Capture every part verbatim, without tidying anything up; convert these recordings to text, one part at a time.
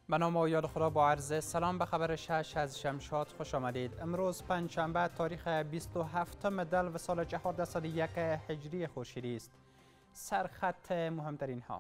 به نام و یاد خدا با عرض سلام به خبر شش از شمشاد خوش آمدید. امروز پنجشنبه تاریخ بیست و هفتم دلو سال چهاردهصد و یک هجری خورشیدی است. سرخط مهمترین ها: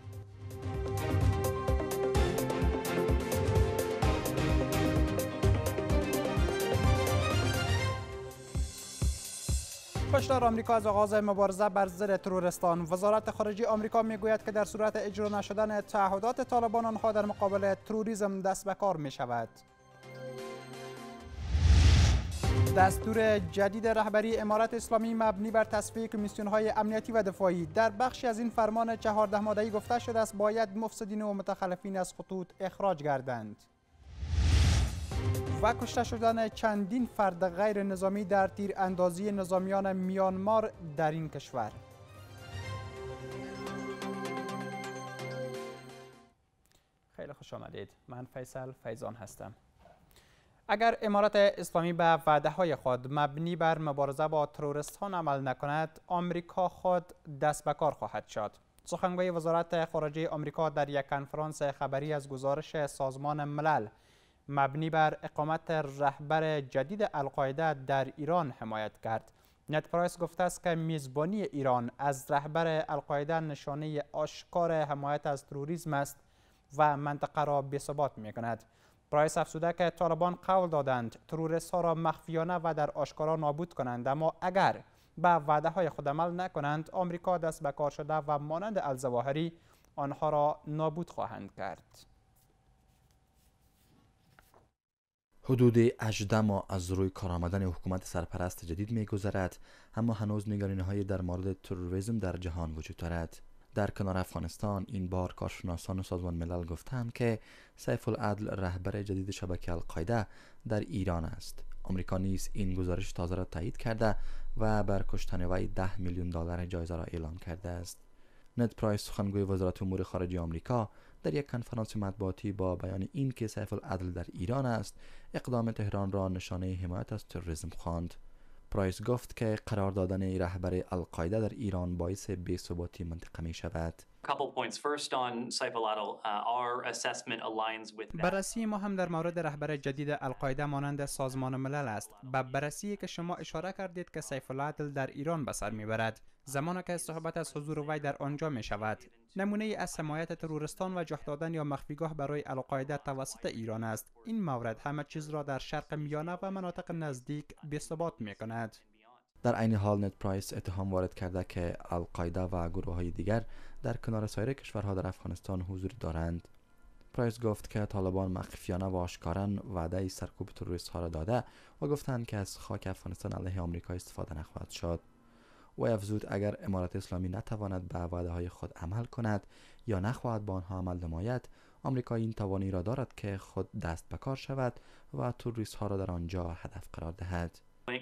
هشدار آمریکا از آغاز مبارزه بر ضد ترورستان. وزارت خارجه آمریکا میگوید که در صورت اجرا نشدن تعهدات طالبان آنها در مقابل تروریسم دست به کار می شود. دستور جدید رهبری امارت اسلامی مبنی بر تصفیه کمیسیون‌های امنیتی و دفاعی. در بخشی از این فرمان چهارده ماده‌ای گفته شده است باید مفسدین و متخلفین از خطوط اخراج گردند. و کشته شدن چندین فرد غیر نظامی در تیراندازی نظامیان میانمار در این کشور. خیلی خوش آمدید. من فیصل فیضان هستم. اگر امارت اسلامی به وعده‌های خود مبنی بر مبارزه با تروریستان عمل نکند، آمریکا خود دست به کار خواهد شد. سخنگوی وزارت خارجه آمریکا در یک کنفرانس خبری از گزارش سازمان ملل مبنی بر اقامت رهبر جدید القاعده در ایران حمایت کرد. نت پرایس گفته است که میزبانی ایران از رهبر القاعده نشانه آشکار حمایت از تروریسم است و منطقه را بی‌ثبات می‌کند. پرایس افزوده که طالبان قول دادند تروریست‌ها را مخفیانه و در آشکارا نابود کنند، اما اگر به وعده‌های خود عمل نکنند آمریکا دست به کار شده و مانند الظواهری آنها را نابود خواهند کرد. حدود هجده ماه از روی کار آمدن حکومت سرپرست جدید می‌گذرد، اما هنوز نگرانی‌هایی در مورد تروریسم در جهان وجود دارد. در کنار افغانستان این بار کارشناسان و سازمان ملل گفتند که سیف العدل رهبر جدید شبکه القاعده در ایران است. آمریکا نیز این گزارش تازه را تایید کرده و بر کشتن وی ده میلیون دلار جایزه را اعلام کرده است. نت پرایس سخنگوی وزارت امور خارجه آمریکا در یک کنفرانس مطبوعاتی با بیان این که سیف العدل در ایران است، اقدام تهران را نشانه حمایت از تروریسم خواند. پرایس گفت که قرار دادن رهبر القاعده در ایران باعث بی‌ثباتی منطقه می شود. بررسی ما هم در مورد رهبر جدید القاعده مانند سازمان ملل است. به بررسی که شما اشاره کردید که سیف العدل در ایران به سر میبرد، زمانی که صحبت از حضور وی در آنجا می شود. نمونه از حمایت تروریستان و جه دادن یا مخفیگاه برای القاعده توسط ایران است. این مورد همه چیز را در شرق میانه و مناطق نزدیک بی‌ثبات می کند. در عین حال نت پرایس اتهام وارد کرده که القاعده و گروه‌های دیگر در کنار سایر کشورها در افغانستان حضور دارند. پرایس گفت که طالبان مخفیانه و آشکارا وعده سرکوب تروریست‌ها را داده و گفتند که از خاک افغانستان علیه آمریکا استفاده نخواهد شد. و افزود اگر امارت اسلامی نتواند به وعده‌های خود عمل کند یا نخواهد با آنها عمل نماید، آمریکا این توانی را دارد که خود دست به کار شود و تروریست‌ها را در آنجا هدف قرار دهد.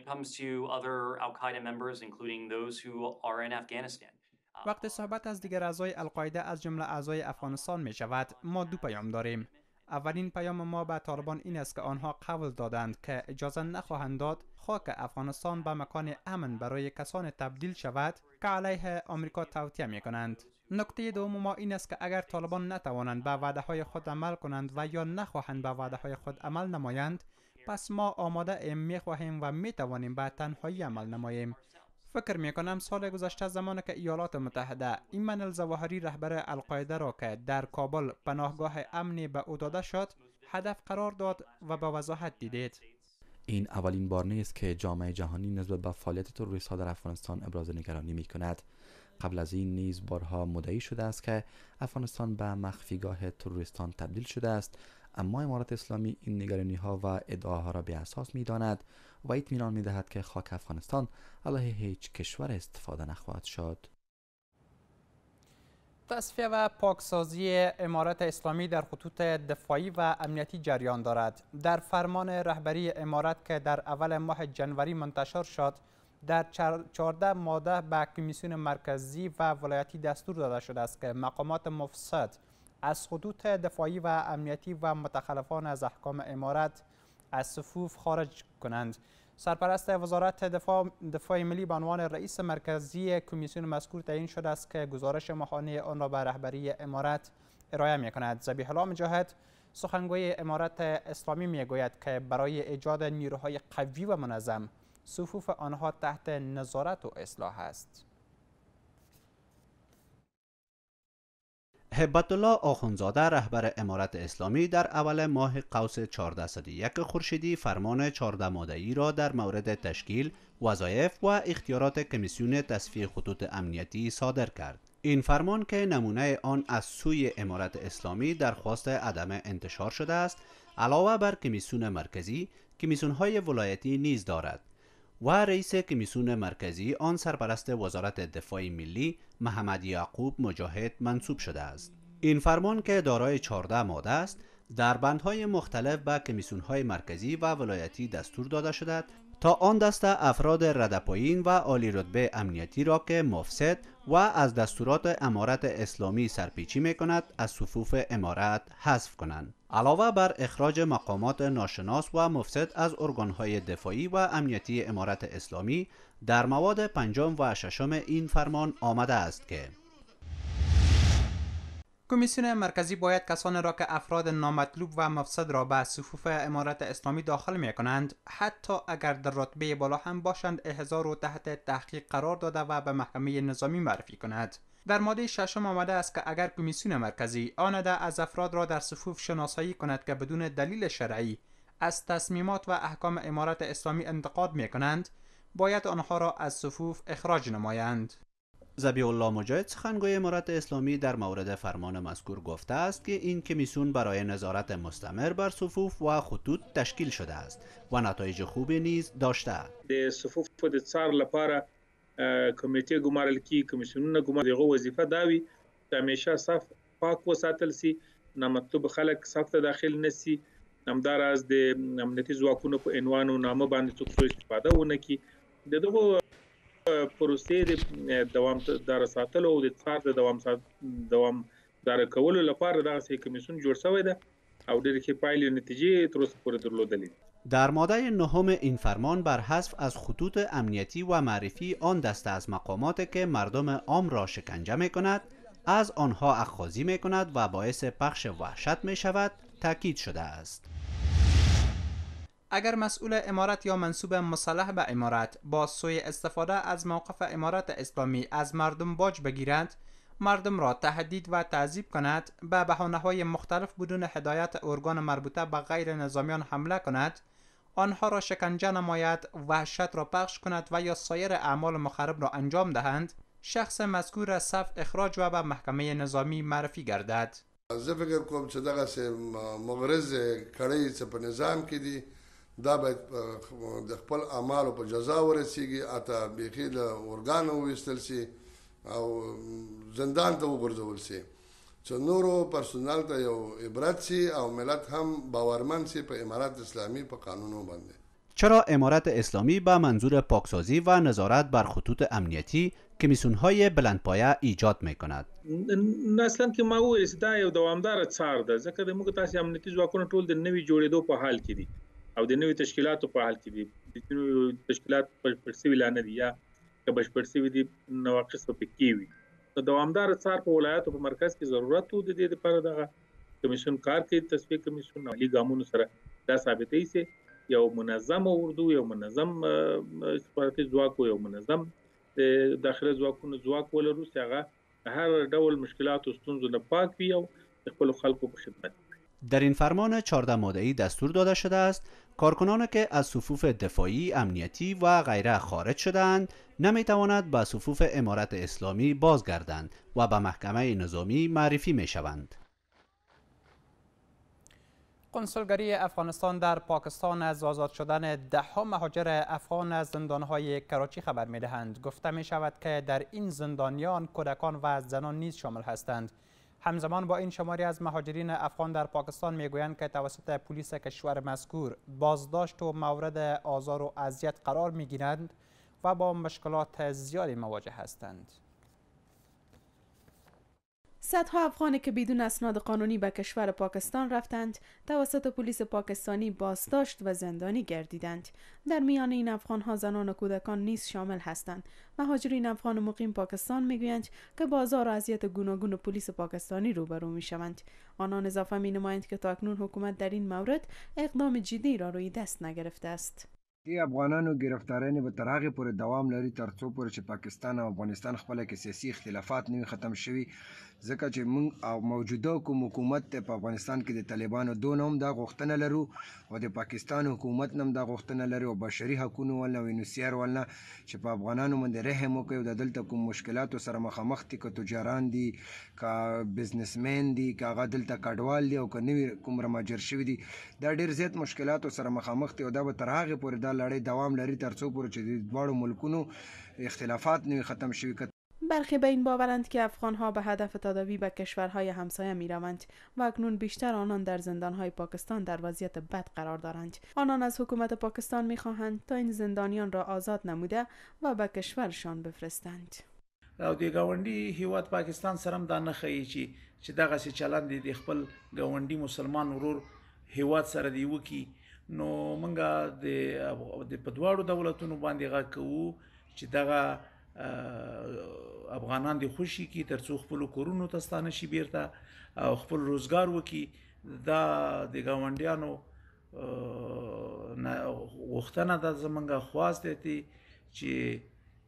وقتی صحبت از دیگر اعضای القاعده از جمله اعضای افغانستان می شود، ما دو پیام داریم. اولین پیام ما به طالبان این است که آنها قول دادند که اجازه نخواهند داد خاک افغانستان به مکان امن برای کسان تبدیل شود که علیه آمریکا توطئه می کنند. نکته دوم ما این است که اگر طالبان نتوانند به وعده‌های خود عمل کنند و یا نخواهند به وعده‌های خود عمل نمایند، پس ما آماده ایم، می خواهیم و می توانیم به تنهایی عمل نماییم. فکر می کنم سال گذشته زمانی که ایالات متحده ایمن الظواهری رهبر القاعده را که در کابل پناهگاه امنی به او داده شد هدف قرار داد و به وضاحت دیدید. این اولین بار نیست که جامعه جهانی نسبت به فعالیت تروریست‌ها در افغانستان ابراز نگرانی می کند. قبل از این نیز بارها مدعی شده است که افغانستان به مخفیگاه تروریستان تبدیل شده است، اما امارت اسلامی این نگرانی‌ها و ادعاها را بی‌اساس می‌داند و اطمینان می‌دهد که خاک افغانستان علیه هیچ کشور استفاده نخواهد شد. تصفیه و پاکسازی امارت اسلامی در خطوط دفاعی و امنیتی جریان دارد. در فرمان رهبری امارت که در اول ماه جنوری منتشر شد، در چهارده ماده به کمیسیون مرکزی و ولایتی دستور داده شده است که مقامات مفسد از خطوط دفاعی و امنیتی و متخلفان از احکام امارت از صفوف خارج کنند. سرپرست وزارت دفاع, دفاع ملی به عنوان رئیس مرکزی کمیسیون مذکور تعیین شده است که گزارش ماهانه آن را به رهبری امارت ارائه می کند. ذبیح الله مجاهد سخنگوی امارت اسلامی میگوید که برای ایجاد نیروهای قوی و منظم صفوف آنها تحت نظارت و اصلاح است. هبت الله آخوندزاده رهبر امارت اسلامی در اول ماه قوس چهارصد و یک خورشیدی فرمان چهارده ماده‌ای را در مورد تشکیل، وظایف و اختیارات کمیسیون تصفیه خطوط امنیتی صادر کرد. این فرمان که نمونه آن از سوی امارت اسلامی درخواست عدم انتشار شده است، علاوه بر کمیسیون مرکزی، کمیسیون‌های ولایتی نیز دارد و رئیس کمیسیون مرکزی آن سرپرست وزارت دفاع ملی محمد یعقوب مجاهد منصوب شده است. این فرمان که دارای چهارده ماده است، در بندهای مختلف به کمیسیون‌های مرکزی و ولایتی دستور داده شده تا آن دسته افراد رده پایین و عالی رتبه امنیتی را که مفسد و از دستورات امارت اسلامی سرپیچی می کند از صفوف امارت حذف کنند. علاوه بر اخراج مقامات ناشناس و مفسد از ارگانهای دفاعی و امنیتی امارت اسلامی، در مواد پنجم و ششم این فرمان آمده است که کمیسیون مرکزی باید کسانی را که افراد نامطلوب و مفسد را به صفوف امارت اسلامی داخل می کنند، حتی اگر در رتبه بالا هم باشند، احضار و تحت تحقیق قرار داده و به محکمه نظامی معرفی کند. در ماده ششم آمده است که اگر کمیسیون مرکزی آنده از افراد را در صفوف شناسایی کند که بدون دلیل شرعی از تصمیمات و احکام امارت اسلامی انتقاد می کنند، باید آنها را از صفوف اخراج نمایند. ذبیح الله مجاهد سخنگوی امارت اسلامی در مورد فرمان مذکور گفته است که این کمیسیون برای نظارت مستمر بر صفوف و خطوط تشکیل شده است و نتایج خوبی نیز داشته است. د صفوف د څار لپاره کمیټې ګمارل کی کمیسیونونه ګمارل دغه وظیفه دا وي چې همیشه صف پاک وساتل سي، نامطلوب خلک صف ته داخل نشي، همداراز د امنیتي ځواکونو په عنوان او نامه باندې څوک استفاده ونه کړي. دغه پروسې د دوامدار ساتلو او د څار د دوام دوامدار کولو لپاره دغه کمیسیون جوړ شوی دی او ډېرې ښې پایلې نتیجې تر اوسه پورې درلودلې. در ماده نهم این فرمان بر حذف از خطوط امنیتی و معرفی آن دسته از مقامات که مردم عام را شکنجه می کند، از آنها اخاذی می کند و باعث پخش وحشت می شود تاکید شده است. اگر مسئول امارت یا منصوب مصالح به امارت با سوی استفاده از موقف امارت اسلامی از مردم باج بگیرد، مردم را تهدید و تعذیب کند، به بهانه‌های مختلف بدون هدایت ارگان مربوطه به غیر نظامیان حمله کند، آنها را شکنجه نماید، وحشت را پخش کند و یا سایر اعمال مخرب را انجام دهند، شخص مذکور از صف اخراج و به محکمه نظامی معرفی گردد. زه فکر کوم چې دغه سه مغرض کړی چې په نظام کې دي دا باید د خپل اعمالو په جزا ورسیږي، اته بیخي له ارګانو وویستل سي او زندان ته وګرځول سي چې نورو پرسونال ته یو عبرت سي او ملت هم باورمند سي په امارت اسلامی په قانونو باندې. چرا امارت اسلامی به منظور پاکسازی و نظارت بر خطوط امنیتی کمیسیون‌های بلندپایه ایجاد می‌کند؟ اصلا که ما وایي دا یو دوامدار څار ده، ځکه د موږ تاسو امنیتي ځواکونه ټول د نوي جوړېدو په حال کې دي او د نوي تشکیلاتو په حال کې دي. د نوي تشکیلات بشپړ شوي لا نه دي یا که بشپړ شوي دي نواقص په کې وي. د دوامدار څار په ولایاتو په مرکز کې ضرورت و د دې لپاره دغه کمیسیون کار کوي. تصفیه کمیسیون عالی ګامونو سره دا ثابتوي چې یو منظم اردو، یو منظم استخباراتي ځواک، یو منظم داخله ځواکونو ځواک ولرو چې هغه هر ډول مشکلات و ستونزو نه پاک وي او خپل خلکو په خدمت. در این فرمان چهارده ماده‌ای دستور داده شده است کارکنان که از صفوف دفاعی، امنیتی و غیره خارج شده‌اند نمی‌تواند به صفوف امارت اسلامی بازگردند و به محکمه نظامی معرفی می‌شوند. کنسولگری افغانستان در پاکستان از آزاد شدن ده‌ها مهاجر افغان از زندان‌های کراچی خبر می‌دهند. گفته می‌شود که در این زندانیان کودکان و زنان نیز شامل هستند. همزمان با این شماری از مهاجرین افغان در پاکستان میگویند که توسط پلیس کشور مذکور بازداشت و مورد آزار و اذیت قرار می‌گیرند و با مشکلات زیادی مواجه هستند. صدها افغانی که بدون اسناد قانونی به کشور پاکستان رفتند توسط پلیس پاکستانی بازداشت و زندانی گردیدند. در میان این افغان‌ها زنان و کودکان نیز شامل هستند. مهاجرین افغان مقیم پاکستان میگویند که با آزار و اذیت گوناگون پلیس پاکستانی روبرو میشوند. آنان اضافه مینمایند که تاکنون حکومت در این مورد اقدام جدی را روی دست نگرفته است. دی افغانانو گرفتارین به تر هغې پورې دوام لري تر څو پورې چې پاکستان او افغانستان خپله کې سیاسي اختلافات نه وي ختم شوي، ځکه چې موږ او موجوده کوم حکومت په افغانستان کې د طالبانو دونه هم دا غوښتنه لرو او د پاکستان حکومت هم دا غوښتنه لري او بشري حقونو ولنه او انوسیار ولنه چې په افغانانو باندې رحم وکړي او د دلته کوم مشکلاتو سره مخامخ دي، که تجاران دي، که بزنسمین دي، که هغه دلته کډوال دي او که نوي کوم رماجر شوي دي، دا ډېر زیات مشکلاتو سره مخامخ دي او دا به تر هغې پورې دا لړۍ دوام لري تر څو پورې چې د دواړو ملکونو اختلافات نوي ختم شوي. برخی به این باورند که افغان‌ها به هدف تداوی به کشورهای همسایه می‌روند و اکنون بیشتر آنان در زندان‌های پاکستان در وضعیت بد قرار دارند. آنان از حکومت پاکستان می‌خواهند تا این زندانیان را آزاد نموده و به کشورشان بفرستند. او د گاونډي هیواد پاکستان سره هم دا نه ښیي چې چې دغه سي چلند د خپل گاونډي مسلمان ورور هیواد سره دی وکي. نو منګه د د پدواړو دولتونو باندې غږ کوو چې دغه افغانان د خوشي کی ترڅو خپل کورونو ته ستانه شي بیرته او خپل روزګار وکي. دا د گاونډیانو وختنه د زمونږه خواست دي چې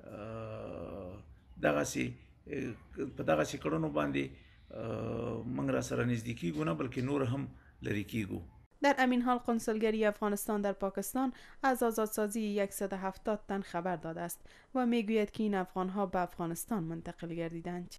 دغه سي په دغه سي کړهونو باندې موږ را سره نږدې کیږو نه بلکې نور هم لري کیږو. در همین حال کنسولگری افغانستان در پاکستان از آزادسازی صد و هفتاد تن خبر داده است و میگوید که این افغانها به افغانستان منتقل گردیدند.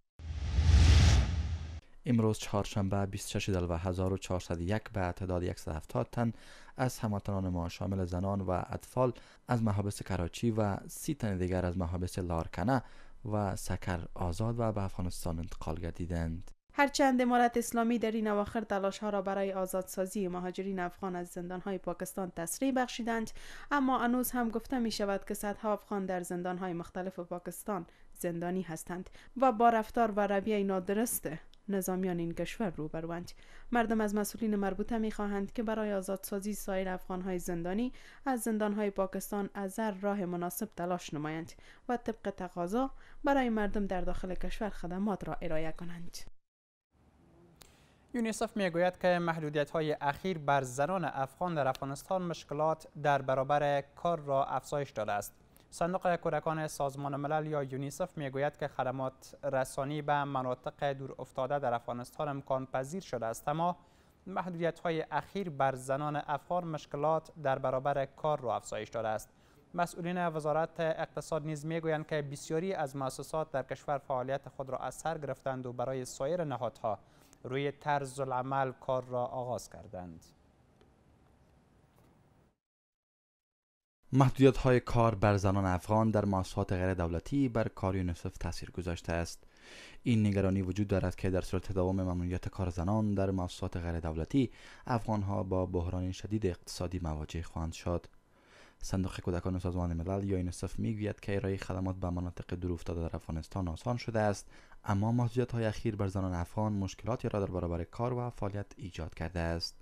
امروز چهارشنبه بیست و شش دلو هزار و چهارصد و یک به تعداد صد و هفتاد تن از هموطنان ما شامل زنان و اطفال از محابس کراچی و سی تن دیگر از محابس لارکنه و سکر آزاد و به افغانستان انتقال گردیدند. هرچند امارت اسلامی در این اواخر تلاش‌ها را برای آزادسازی مهاجرین افغان از زندان‌های پاکستان تسریع بخشیدند، اما هنوز هم گفته می شود که صدها افغان در زندان‌های مختلف پاکستان زندانی هستند و با رفتار و رویه نادرست نظامیان این کشور روبروند. مردم از مسئولین مربوطه می خواهند که برای آزادسازی سایر افغان‌های زندانی از زندان‌های پاکستان از هر راه مناسب تلاش نمایند و طبق تقاضا برای مردم در داخل کشور خدمات را ارائه کنند. یونیسف میگوید که محدودیت‌های اخیر بر زنان افغان در افغانستان مشکلات در برابر کار را افزایش داده است. صندوق کودکان سازمان ملل یا یونیسف میگوید که خدمات رسانی به مناطق دور افتاده در افغانستان امکان پذیر شده است، اما محدودیت‌های اخیر بر زنان افغان مشکلات در برابر کار را افزایش داده است. مسئولین وزارت اقتصاد نیز میگویند که بسیاری از مؤسسات در کشور فعالیت خود را از سر گرفتند و برای سایر نهادها روی طرز العمل کار را آغاز کردند. محدودیت های کار بر زنان افغان در مؤسسات غیر دولتی بر کار یونیسف تاثیر گذاشته است. این نگرانی وجود دارد که در صورت تداوم ممنوعیت کار زنان در مؤسسات غیر دولتی افغان ها با بحران شدید اقتصادی مواجه خواهند شد. صندوق کودکان سازمان ملل یا یونیسف میگوید که ارائه خدمات به مناطق دور افتاده در افغانستان آسان شده است، اما محدودیت های اخیر بر زنان افغان مشکلاتی را در برابر کار و فعالیت ایجاد کرده است.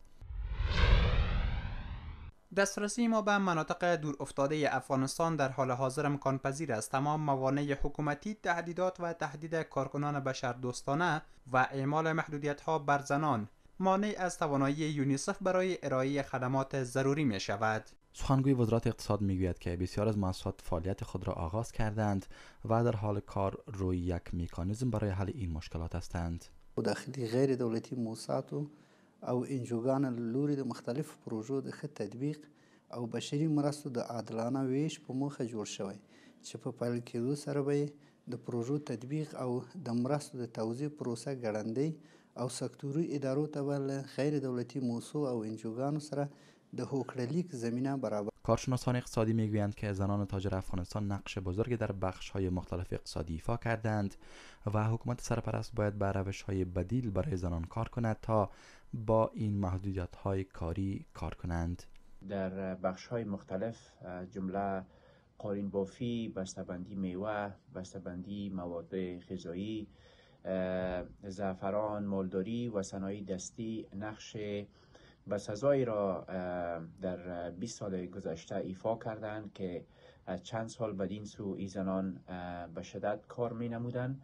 دسترسی ما به مناطق دور افتاده افغانستان در حال حاضر امکان پذیر است، اما موانع حکومتی، تهدیدات و تهدید کارکنان بشردوستانه و اعمال محدودیت ها بر زنان مانع از توانایی یونیسف برای ارائه خدمات ضروری می شود. سخنگوی وزارت اقتصاد میگوید که بسیار از مؤسسات فعالیت خود را آغاز کردند و در حال کار روی یک مکانیزم برای حل این مشکلات هستند. داخلي غیر دولتي موسسات او انجوګان لوري د مختلف پروژو د ښه تطبیق او بشري مرستو د عادلانه ویش په موخه جوړ شوی چې په پیل کېدو سره به د پروژو تطبیق او د مرستو د توزیع پروسه ګړندۍ او سکتوري ادارو ته ول غیر دولتي موسسو او انجوګانو سره د هوکړلیک زمینه برابر. کارشناسان اقتصادی میگویند که زنان تاجر افغانستان نقش بزرگی در بخش‌های مختلف اقتصادی ایفا کردند و حکومت سرپرست باید بر روش‌های بدیل برای زنان کار کند تا با این محدودیت‌های کاری کار کنند. در بخش‌های مختلف جمله قارین بافی، بسته‌بندی میوه، بسته‌بندی مواد غذایی، زعفران، مولدوری و صنایع دستی نقش بسزایی را در بیست سال گذشته ایفا کردند که چند سال بدین سو ای زنان به شدت کار می نمودند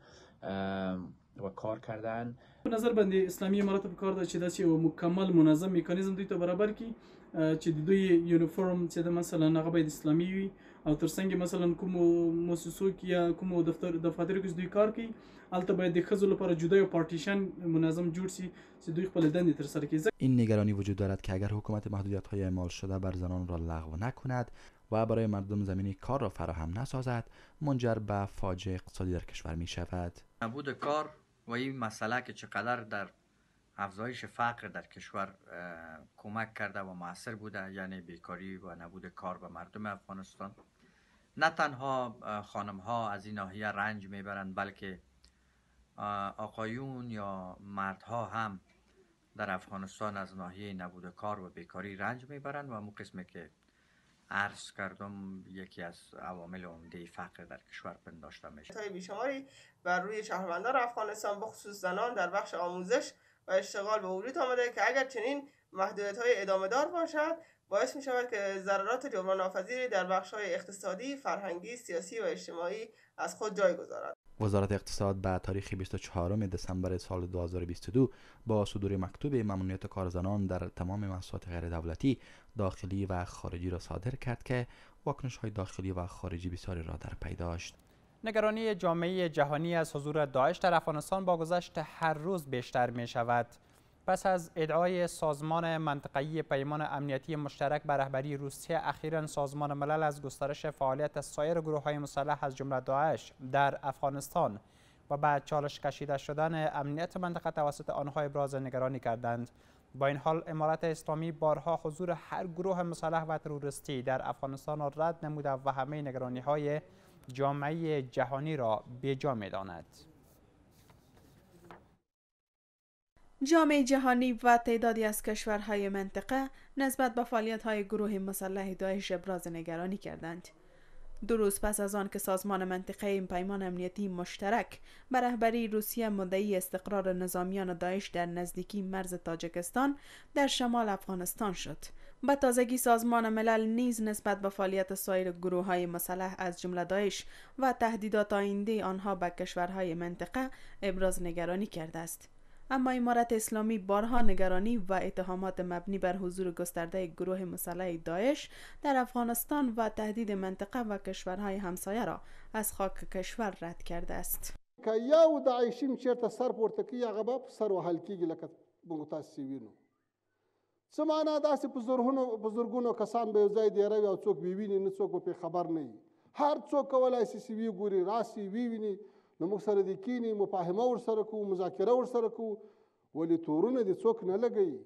و کار کردن. په نظر باندې اسلامي امارات په کار ده چې داسې یو مکمل منظم میکانیزم دوی ته برابر کړي چې د دوی یونیفورم چې د مثلا هغه باید اسلامي وي او ترڅنګ مثلا کوم مؤسسو کې یا کوم دفتر دفاترو کې دوی کار کوي البته باید د ښځو لپاره جدا یو پارتیشن منظم جوړ شي چې دوی خپل دندې ترسره کړي. این نگرانی وجود دارد که اگر حکومت محدودیت‌های اعمال شده بر زنان را لغو نکند و برای مردم زمینه کار را فراهم نسازد منجر به فاجعه اقتصادی در کشور می شود. نبود کار و این مسئله که چقدر در افزایش فقر در کشور کمک کرده و مؤثر بوده، یعنی بیکاری و نبود کار به مردم افغانستان، نه تنها خانم ها از این ناحیه رنج میبرند بلکه آقایون یا مردها هم در افغانستان از ناحیه نبود کار و بیکاری رنج میبرند و همون قسمی که عرض کردم یکی از عوامل عمده فقر در کشور پنداشته میشه. تای بیشماری بر روی شهروندان افغانستان بخصوص زنان در بخش آموزش و اشتغال به وجود آمده که اگر چنین محدودیت‌های ادامه دار باشد باعث می شود که ضررات جبران ناپذیری در بخش‌های اقتصادی، فرهنگی، سیاسی و اجتماعی از خود جای گذارد. وزارت اقتصاد به تاریخ بیست و چهارم دسامبر سال دو هزار و بیست و دو با صدور مکتوب ممنوعیت کار زنان در تمام مؤسسات غیر دولتی داخلی و خارجی را صادر کرد که واکنش‌های داخلی و خارجی بسیاری را در پی داشت. نگرانی جامعه جهانی از حضور داعش در افغانستان با گذشت هر روز بیشتر می شود. پس از ادعای سازمان منطقه‌ای پیمان امنیتی مشترک به رهبری روسیه، اخیراً سازمان ملل از گسترش فعالیت سایر گروه‌های مسلح از جمله داعش در افغانستان و بعد چالش کشیده شدن امنیت منطقه توسط آنها ابراز نگرانی کردند. با این حال امارت اسلامی بارها حضور هر گروه مسلح و تروریستی در افغانستان را رد نموده و همه نگرانی‌های جامعه جهانی را بی‌جا می‌داند. جامعه جهانی و تعدادی از کشورهای منطقه نسبت به فعالیت‌های گروه مسلح داعش ابراز نگرانی کردند. دو روز پس از آن که سازمان منطقه پیمان امنیتی مشترک به رهبری روسیه مدعی استقرار نظامیان داعش در نزدیکی مرز تاجیکستان در شمال افغانستان شد، به تازگی سازمان ملل نیز نسبت به فعالیت سایر گروه‌های مسلح از جمله داعش و تهدیدات آینده آنها به کشورهای منطقه ابراز نگرانی کرده است. اما امارت اسلامی بارها نگرانی و اتهامات مبنی بر حضور گسترده گروه مسلح داعش در افغانستان و تهدید منطقه و کشورهای همسایه را از خاک کشور رد کرده است. که یو داعشیم چیرته سر پورته کوي هغه به سر وهل کیږي لکه موږ تاسو وینو. څه معنا داسې په زرګونو په زرګونو کسان به یو ځای دیره وي او څوک ویویني نه څوک په خبر نه وي. هر څوک کولای شي چې وی ګوري راسي ویویني نو موږ سره د کینی مفاهمه ورسره کوو، مذاکره ورسره کوو، ولې تورونه دې څوک نه لګوي.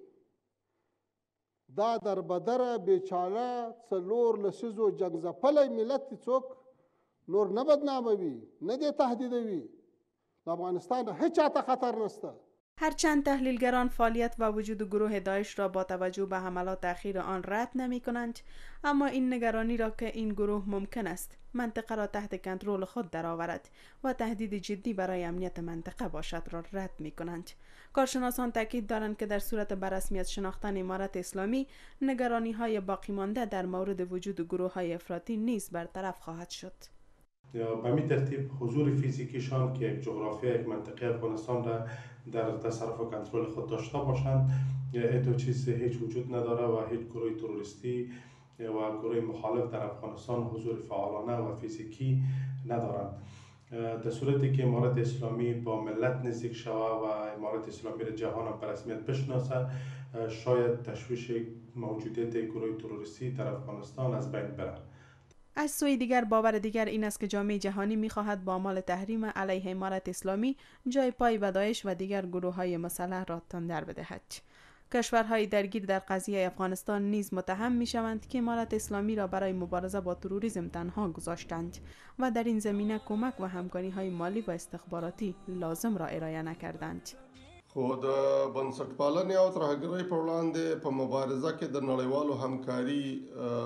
دا در بدره بیچاره څلور لسیزو جنګ ځپلی ملت دې څوک نور نه بدناموي، نه دې تهدیدوي. د افغانستان هیچ چاته خطر نشته. هرچند تحلیلگران فعالیت و وجود گروه داعش را با توجه به حملات اخیر آن رد نمی کنند، اما این نگرانی را که این گروه ممکن است منطقه را تحت کنترل خود درآورد و تهدید جدی برای امنیت منطقه باشد را رد می کنند. کارشناسان تاکید دارند که در صورت بررسمیت شناختن امارت اسلامی نگرانی های باقی مانده در مورد وجود گروه های افراطی نیز برطرف خواهد شد. به می ترتیب حضور فیزیکیشان که یک جغرافیا یک منطقه افغانستان را در تصرف و کنترل خود داشته باشند، این چیز هیچ وجود نداره و هیچ گروه تروریستی و گروه مخالف در افغانستان حضور فعالانه و فیزیکی ندارند. در صورتی که امارت اسلامی با ملت نزدیک شود و امارت اسلامی را جهان به رسمیت بشناسه، شاید تشویش موجودیت گروه تروریستی در افغانستان از بین بره. از سوی دیگر باور دیگر این است که جامعه جهانی می‌خواهد با اعمال تحریم علیه امارت اسلامی جای پای به داعش و دیگر گروه‌های مسلح را تندر بدهد. کشورهای درگیر در قضیه افغانستان نیز متهم می‌شوند که امارت اسلامی را برای مبارزه با تروریسم تنها گذاشتند و در این زمینه کمک و همکاری‌های مالی و استخباراتی لازم را ارائه نکردند. خود بنسټپالنې او ترهګرۍ په وړاندې په مبارزه کې د نړیوالو همکاري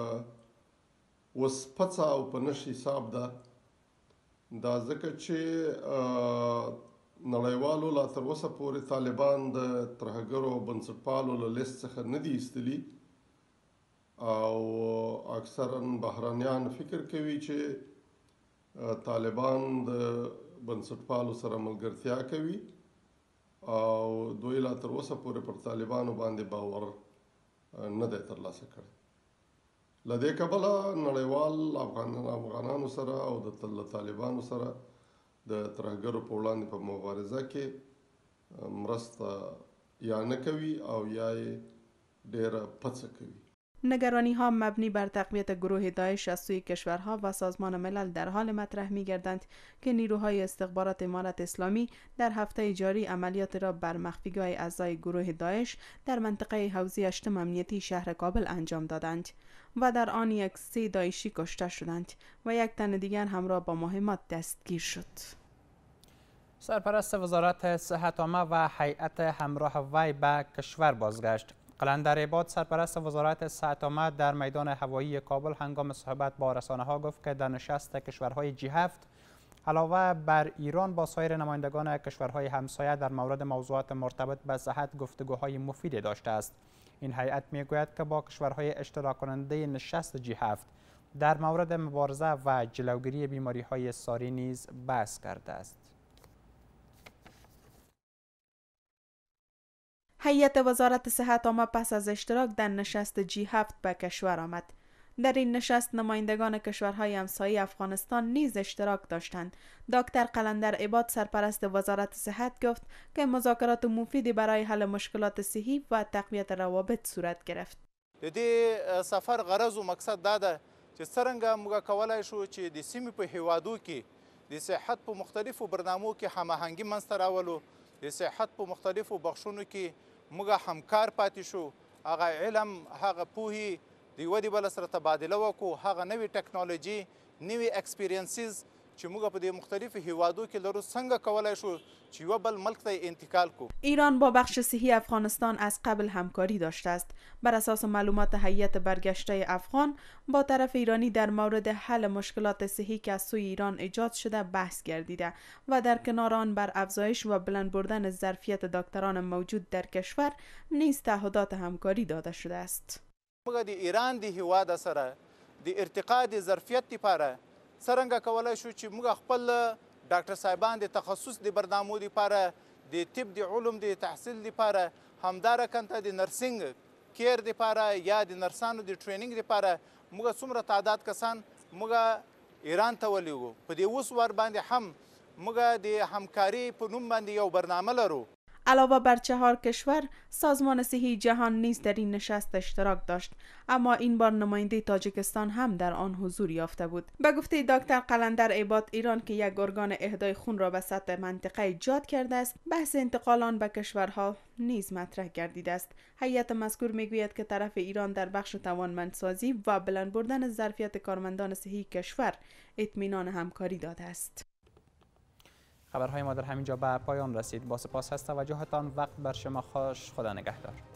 اوس پڅه او په نش حساب ده. دا ځکه چې نړیوالو لا تر اوسه پورې طالبان د ترهګرو بنسټپالو له لیست څخه نه دي ایستلي او اکثرا بهرانیان فکر کوي چې طالبان د بنسټپالو سره ملګرتیا کوي او دوی لا تر اوسه پورې پر طالبانو باندې باور نه دی ترلاسه کړی. له دې کبله نړیوال افغانانو سره او د طالبانو سره د ترهګرو په وړاندې په مبارزه کې مرسته یا نه کوي او یا یې ډیره پڅه کوي. نگرانی ها مبنی بر تقویت گروه داعش از سوی کشورها و سازمان ملل در حال مطرح می گردند که نیروهای استخبارات امارت اسلامی در هفته جاری عملیات را بر مخفیگاه اعضای گروه داعش در منطقه حوزه هشتم امنیتی شهر کابل انجام دادند و در آن یک سه داعشی کشته شدند و یک تن دیگر همراه با مهمات دستگیر شد. سرپرست وزارت صحت عامه و هیئت همراه وی به کشور بازگشت. قلندر عباد سرپرست وزارت صحت عامه در میدان هوایی کابل هنگام صحبت با رسانه ها گفت که در نشست کشورهای جی هفت علاوه بر ایران با سایر نمایندگان کشورهای همسایه در مورد موضوعات مرتبط به صحت گفتگوهای مفیدی داشته است. این هیئت میگوید که با کشورهای اشتراک کننده نشست جی هفت در مورد مبارزه و جلوگیری بیماری های ساری نیز بحث کرده است. هیئت وزارت صحت عامه پس از اشتراک در نشست جی هفت به کشور آمد. در این نشست نمایندگان کشورهای همسایه افغانستان نیز اشتراک داشتند. دکتر قلندر عباد سرپرست وزارت صحت گفت که مذاکرات مفیدی برای حل مشکلات صحی و تقویت روابط صورت گرفت. د دې سفر غرض او مقصد دا ده چې څرنګه موږ کولای شو چې د سیمې په هیوادو کې د صحت په مختلفو برنامو کې هماهنګي منځته راولو، د صحت په مختلفو بخشونو کې موږ همکار پاتې شو، هغه علم هغه پوهې د یوه د بل سره تبادله وکړو، هغه نوې ټکنالوژي نوې اکسپیرینسز چې موږ په دې مختلفو هیوادو کې لرو څنګه کولای شو چې یوه بل ملک ته انتقال کو. ایران با بخش صحی افغانستان از قبل همکاری داشته است. بر اساس معلومات هیئت برگشته افغان با طرف ایرانی در مورد حل مشکلات صحی که از سوی ایران ایجاد شده بحث گردیده و در کنار آن بر افزایش و بلند بردن ظرفیت دکتران موجود در کشور نیز تعهدات همکاری داده شده است. موږ د ایران د هیواد سره د ارتقا د ظرفیت لپاره څرنګه کولای شو چې موږ خپل ډاکټر صاحبان د تخصص د برنامو لپاره د طب د علوم د تحصیل لپاره همدارنګه د نرسنګ کیر لپاره یا د نرسانو د ټریننګ لپاره موږ څومره تعداد کسان موږ ایران ته ولېږو. په دې اوس ور باندې هم موږ د همکاري په نوم باندې یو برنامه لرو. علاوه بر چهار کشور، سازمان صحی جهان نیز در این نشست اشتراک داشت، اما این بار نماینده تاجیکستان هم در آن حضور یافته بود. به گفته دکتر قلندر عباد، ایران که یک ارگان اهدای خون را به سطح منطقه ایجاد کرده است، بحث انتقال آن به کشورها نیز مطرح گردیده است. هیئت مذکور میگوید که طرف ایران در بخش توانمندسازی و بلند بردن ظرفیت کارمندان صحی کشور اطمینان همکاری داده است. خبرهای ما در همینجا به پایان رسید. با سپاس از توجهتان. وقت بر شما خوش. خدا نگهدار.